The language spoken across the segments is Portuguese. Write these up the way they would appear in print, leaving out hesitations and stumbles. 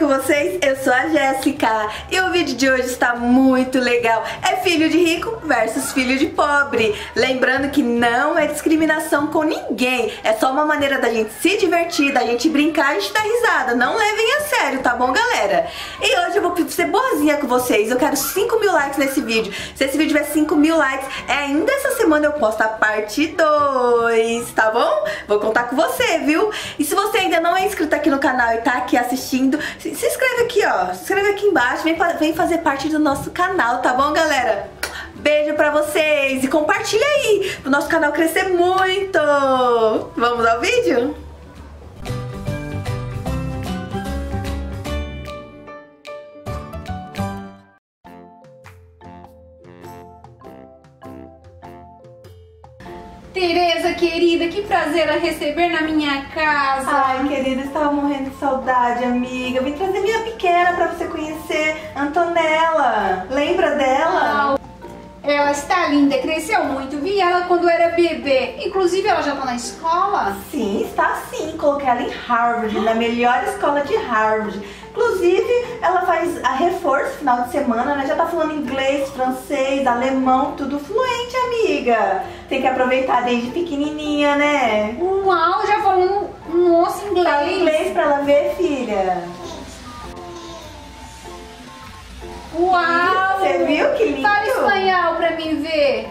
com vocês? Eu sou a Jéssica e o vídeo de hoje está muito legal. É filho de rico versus filho de pobre. Lembrando que não é discriminação com ninguém. É só uma maneira da gente se divertir, da gente brincar e de dar risada. Não levem a sério, tá bom, galera? E hoje eu vou ser boazinha com vocês. Eu quero 5 mil likes nesse vídeo. Se esse vídeo tiver 5 mil likes, ainda essa semana eu posto a parte 2, tá bom? Vou contar com você, viu? E se você ainda não é inscrito aqui no canal e tá aqui assistindo, se inscreve aqui, ó. Se inscreve aqui embaixo, vem fazer parte do nosso canal, tá bom, galera? Beijo pra vocês e compartilha aí pro nosso canal crescer muito. Vamos ao vídeo? Tereza, querida, que prazer a receber na minha casa. Ai, querida, estava morrendo de saudade, amiga. Eu vim trazer minha pequena pra você conhecer, Antonella. Lembra dela? Ela está linda, cresceu muito. Vi ela quando era bebê. Inclusive, ela já tá na escola? Sim, está sim. Coloquei ela em Harvard, na melhor escola de Harvard. Inclusive, ela faz a reforço final de semana, né? Já tá falando inglês, francês, alemão, tudo fluente, amiga. Tem que aproveitar desde pequenininha, né? Uau, já falando nossa inglês. Fala inglês pra ela ver, filha. Uau! Você viu que lindo? Fala espanhol pra mim ver.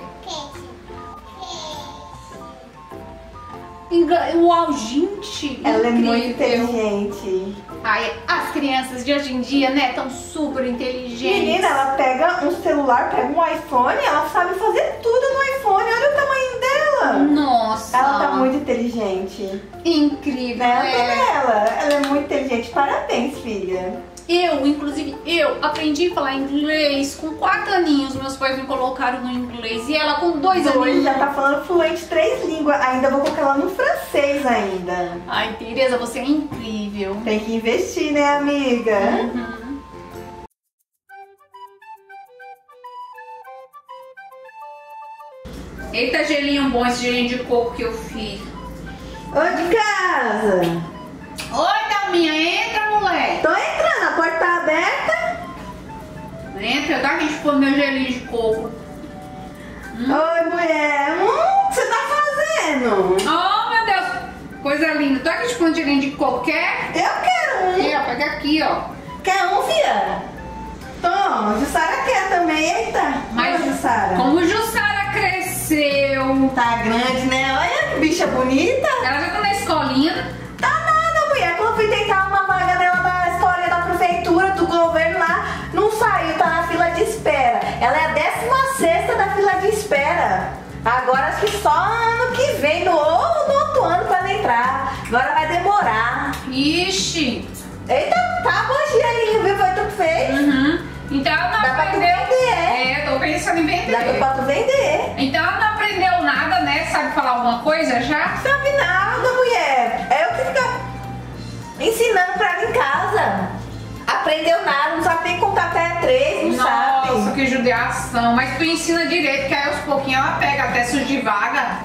Uau, gente! Ela é muito incrível. inteligente. Ai, as crianças de hoje em dia, né, estão super inteligentes. Menina, ela pega um celular, pega um iPhone, ela sabe fazer tudo no iPhone. Olha o tamanho dela. Nossa! Ela tá muito inteligente. Incrível, Ela é muito inteligente. Parabéns, filha. Inclusive, eu aprendi a falar inglês com 4 aninhos. Meus pais me colocaram no inglês e ela com 2 aninhos. Já tá falando fluente 3 línguas. Ainda vou colocar ela no francês ainda. Ai, Tereza, você é incrível. Tem que investir, né, amiga? Uhum. Eita, gelinho bom, esse gelinho de coco que eu fiz. Ô, de casa! Oi, Thalminha, entra, moleque. Tô entrando, a porta tá aberta. Entra, dá que a gente põe meu gelinho de coco. Oi, mulher. O que você tá fazendo? Oh, meu Deus, coisa linda. Dá que a gente põe gelinho de coco, quer? Eu quero um. Aqui, ó, pega aqui, ó. Quer um, filha? Toma, Jussara quer também. Eita, Mas Jussara. como Jussara cresceu. Tá grande, né? Olha que bicha bonita. Ela já tá na escolinha. Tá nada, mulher. Quando eu fui tentar uma vaga dela na escolinha da prefeitura, do governo lá, não saiu, tá na fila de espera. Ela é a 16ª da fila de espera. Agora acho que só ano que vem, no outro ano pra ela entrar. Agora vai demorar. Ixi. Eita, tá bom, gelinho, viu? Foi tu que fez. Uhum. Então ela não Dá pra tu aprendeu. vender. Tô pensando em vender. Dá pra tu vender. Então ela não aprendeu nada, né? Sabe falar alguma coisa já? Sabe nada, mulher. É eu que fico ensinando pra ela em casa. Aprendeu nada, não sabe nem contar até 3, não sabe. Nossa, que judiação. Mas tu ensina direito, que aí aos pouquinhos ela pega até surgir vaga.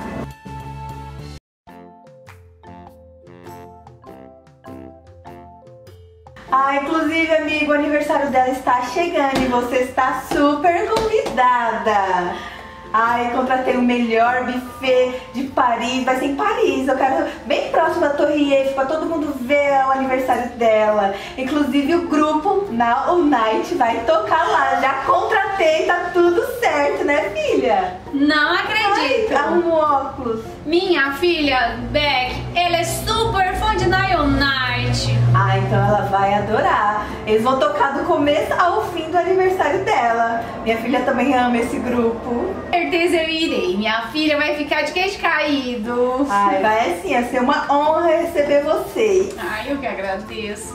Inclusive, amigo, o aniversário dela está chegando e você está super convidada. Contratei o melhor buffet de Paris, vai ser em Paris. Eu quero bem próximo da Torre Eiffel para todo mundo ver o aniversário dela. Inclusive o grupo Now Night vai tocar lá. Já contratei, tá tudo certo, né, filha? Não acredito. Arruma o óculos. Minha filha, Beck, ela é super fã de Night Night. Então ela vai adorar. Eles vão tocar do começo ao fim do aniversário dela. Minha filha também ama esse grupo. Com certeza eu irei. Minha filha vai ficar de queixo caído. Vai assim, vai ser uma honra receber vocês. Eu que agradeço.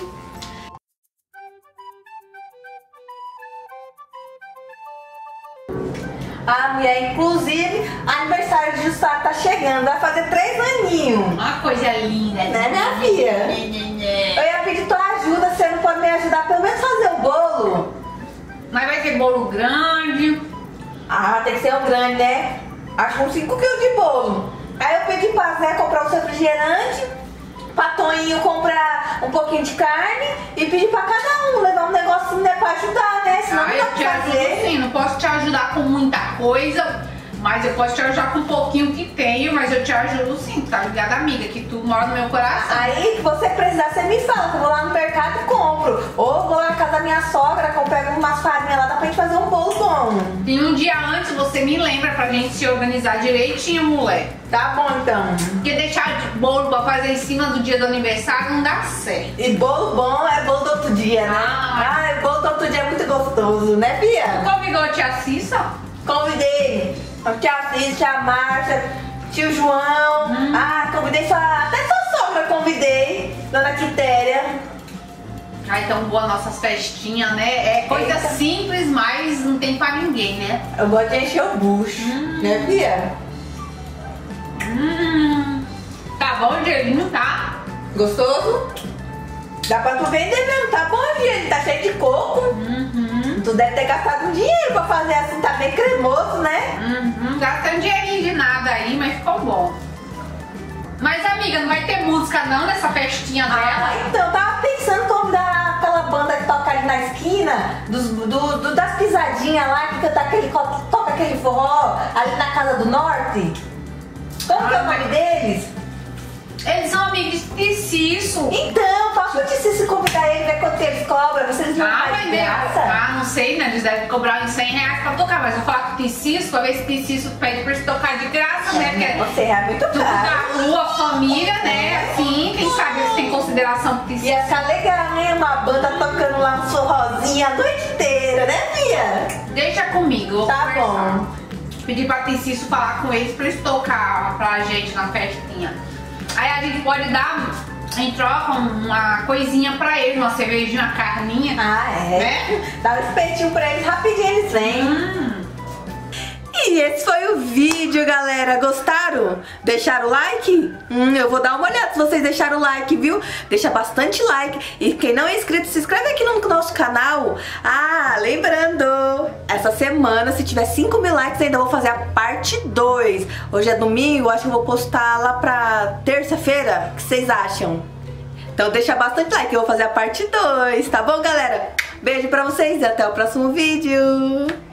Mulher, inclusive, aniversário de Jussara tá chegando, vai fazer 3 aninhos. Uma coisa linda. Né, minha filha? Eu ia pedir tua ajuda, você não pode me ajudar, pelo menos fazer o bolo? Mas vai ter bolo grande. Tem que ser um grande, né? Acho que uns 5 kg de bolo. Aí eu pedi pra Zé comprar o refrigerante, pra Toninho comprar um pouquinho de carne e pedir pra cada um levar um negocinho, né, pra ajudar, né? Senão não dá eu pra te ajudo fazer. sim, não posso te ajudar com muita coisa, mas eu posso te ajudar com um pouquinho que tenho, mas eu te ajudo sim, tá ligada, amiga? Que tu mora no meu coração. Aí, que você precisar, você me fala, que eu vou lá no mercado e compro. Ou vou lá na casa da minha sogra, que eu pego umas farinhas lá, dá pra gente fazer um bolo bom. E um dia antes você me lembra pra gente se organizar direitinho, mulher. Tá bom, então. Porque deixar de bolo pra fazer em cima do dia do aniversário não dá certo. E bolo bom é bolo do outro dia, né? Ah. Bolo do outro dia é muito gostoso, né, Tu Bia? convidou a tia Cissa? Convidei a tia Cis, tia Márcia, tio João. Convidei até sua sogra, convidei, dona Quitéria. Ah, então boa nossas festinhas, né? É coisa Eita. simples, mas não tem pra ninguém, né? Eu gosto de encher o bucho, né, Bia? Tá bom, gelinho, tá? Gostoso? Dá pra tu vender mesmo, tá bom, gente? Tá cheio de coco. Tu deve ter gastado um dinheiro pra fazer assim, tá bem cremoso, né? Gastando dinheirinho de nada aí, mas ficou bom. Mas amiga, não vai ter música não nessa festinha dela? Então, eu tava pensando em convidar aquela banda que toca ali na esquina, das pisadinhas lá, que toca aquele forró ali na Casa do Norte. Como que é o nome deles? Eles são amigos de Cisso. Então, posso te se convidar ele, ver quanto eles cobram, vocês não Vai fazem ver. graça. Não sei, né? Eles devem cobrar uns 100 reais pra tocar, mas eu vou falar com o Cisso pra ver se o Cisso pede pra eles tocar de graça, né? Porque Você é muito tudo caro. da rua, família, né? Assim, quem sabe eles têm consideração pro Cisso. Ia ficar legal, né? Uma banda tocando lá um forrozinho a noite inteira, né, Bia? Deixa comigo, eu vou Tá conversar. bom. Pedir pra Cisso falar com eles pra eles tocar pra gente na festinha. Aí a gente pode dar em troca uma coisinha pra eles, uma cervejinha, uma carninha. Né? Dá um espetinho pra eles, rapidinho eles vêm. E esse foi o vídeo, galera. Gostaram? Deixaram o like? Eu vou dar uma olhada se vocês deixaram o like, viu? Deixa bastante like. E quem não é inscrito, se inscreve aqui no nosso canal. Lembrando, essa semana, se tiver 5.000 likes, ainda vou fazer a parte 2. Hoje é domingo, acho que eu vou postar lá pra terça-feira. O que vocês acham? Então deixa bastante like, eu vou fazer a parte 2, tá bom, galera? Beijo pra vocês e até o próximo vídeo.